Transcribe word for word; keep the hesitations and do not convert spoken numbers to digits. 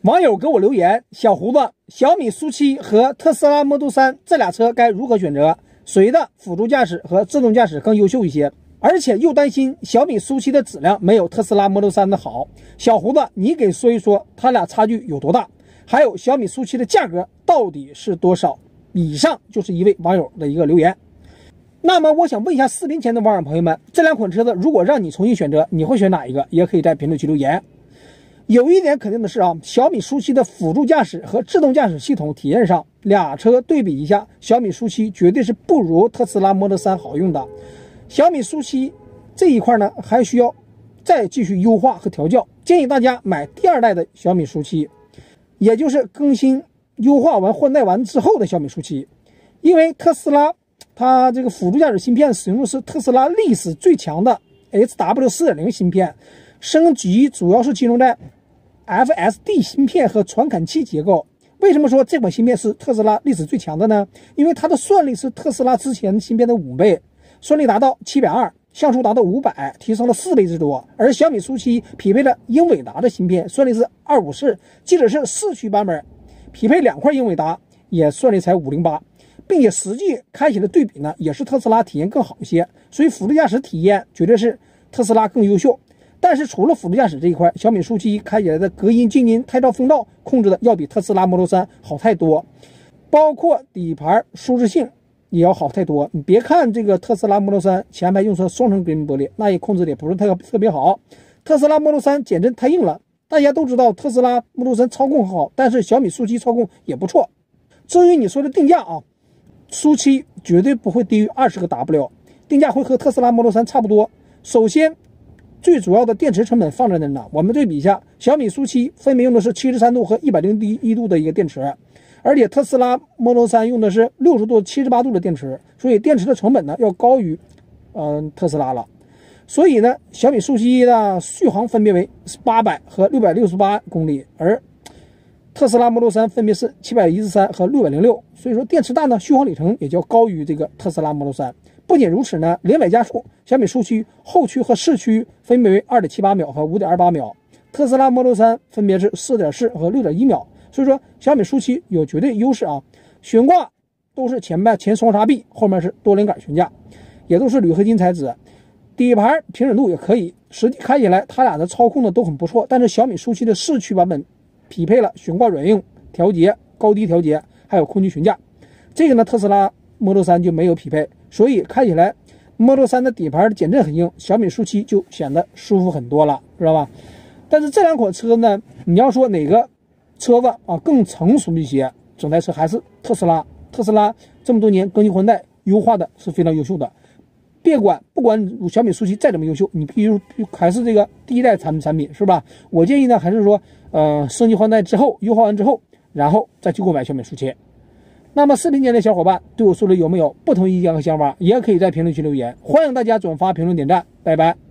网友给我留言：小胡子，小米苏七和特斯拉 Model 三这俩车该如何选择？谁的辅助驾驶和自动驾驶更优秀一些？而且又担心小米苏七的质量没有特斯拉 Model 三的好。小胡子，你给说一说它俩差距有多大？还有小米苏七的价格到底是多少？以上就是一位网友的一个留言。那么我想问一下视频前的网友朋友们，这两款车子如果让你重新选择，你会选哪一个？也可以在评论区留言。有一点肯定的是啊，小米苏七的辅助驾驶和自动驾驶系统体验上，俩车对比一下，小米苏七绝对是不如特斯拉 Model 三好用的。小米苏七这一块呢，还需要再继续优化和调教，建议大家买第二代的小米苏七，也就是更新优化完换代完之后的小米苏七。因为特斯拉它这个辅助驾驶芯片使用的是特斯拉历史最强的 H W 四点零 芯片，升级主要是集中在 F S D 芯片和传感器结构。为什么说这款芯片是特斯拉历史最强的呢？因为它的算力是特斯拉之前芯片的五倍，算力达到七百二十，像素达到五百，提升了四倍之多。而小米苏七匹配了英伟达的芯片，算力是二五四，即使是四驱版本，匹配两块英伟达也算力才五零八，并且实际开起来对比呢，也是特斯拉体验更好一些。所以辅助驾驶体验绝对是特斯拉更优秀。但是除了辅助驾驶这一块，小米苏七开起来的隔音、静音、胎噪、风噪控制的要比特斯拉 Model 三好太多，包括底盘舒适性也要好太多。你别看这个特斯拉 Model 三前排用的双层隔音玻璃，那也控制的也不是特特别好。特斯拉 Model 三减震太硬了。大家都知道特斯拉 Model 三操控很好，但是小米苏七操控也不错。至于你说的定价啊，苏七绝对不会低于二十个 W， 定价会和特斯拉 Model 三差不多。首先最主要的电池成本放在那呢，我们对比一下，小米苏七分别用的是七十三度和一百零一度的一个电池，而且特斯拉 Model 三用的是六十度、七十八度的电池，所以电池的成本呢要高于嗯、呃、特斯拉了。所以呢，小米苏七的续航分别为八百和六百六十八公里，而特斯拉 Model 三分别是七百一十三和六百零六，所以说电池大呢，续航里程也就高于这个特斯拉 Model 三。不仅如此呢，连摆加速，小米苏七后驱和四驱分别为 二点七八秒和 五点二八秒，特斯拉 Model 三分别是 四点四和 六点一秒。所以说小米苏七有绝对优势啊。悬挂都是前排前双叉臂，后面是多连杆悬架，也都是铝合金材质。底盘平整度也可以，实际开起来它俩的操控的都很不错。但是小米苏七的四驱版本匹配了悬挂软硬调节、高低调节，还有空气悬架，这个呢特斯拉 Model 三就没有匹配。所以开起来 Model 三的底盘减震很硬，小米苏七就显得舒服很多了，知道吧？但是这两款车呢，你要说哪个车子啊更成熟一些，整台车还是特斯拉。特斯拉这么多年更新换代优化的是非常优秀的。别管不管小米苏七再怎么优秀，你必须还是这个第一代产产品，是吧？我建议呢，还是说呃升级换代之后，优化完之后，然后再去购买小米苏七。那么视频前的小伙伴对我说的有没有不同意见和想法，也可以在评论区留言，欢迎大家转发、评论、点赞，拜拜。